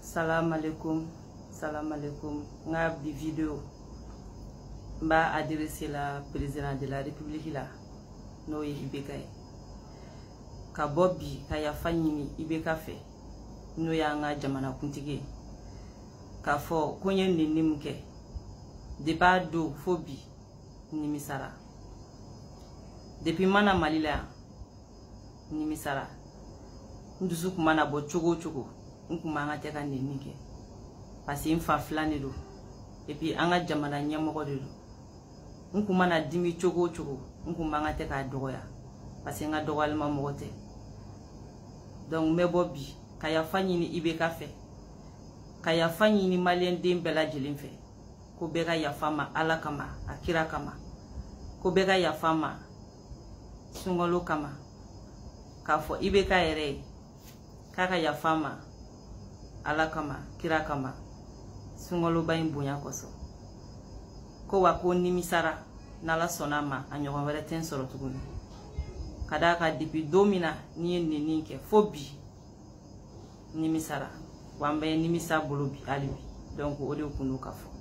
Salam alaikum, salam alaikum. Nga bi vidéo m'a adressé la président de la République là, no Ibeka. Ka Bobby ka ya fanyini Ibeka fe, no ya nga jamana kuntigi. Ka fo konye ni nimke, deba do fobi nimisara. Depuis mana malila nimisara. Ndusu kumana bo chogo. Nkumanga teka nenike parce infa flane do et puis anga jamana nyamoko do nkumana dimi chogo nkumanga teka dogoya parce nga dogal ma mogote donc me Bobby kaya fanyi ni Ibeka fe kaya fanyi ni malien dem bela jelin fe ko bega ya fama ala kama akira kama ko bega ya fama sungolo kama ka fo Ibeka ere kaka ya fama ala kama kira kama sungolo bayin bonya koso ko wa ko nimisara nala sonama anyogon wele ten soro tuguni kadaka depuis domina ni ninke fobi nimisara wambe nimisa bolobi alibi donc ode kunu kafo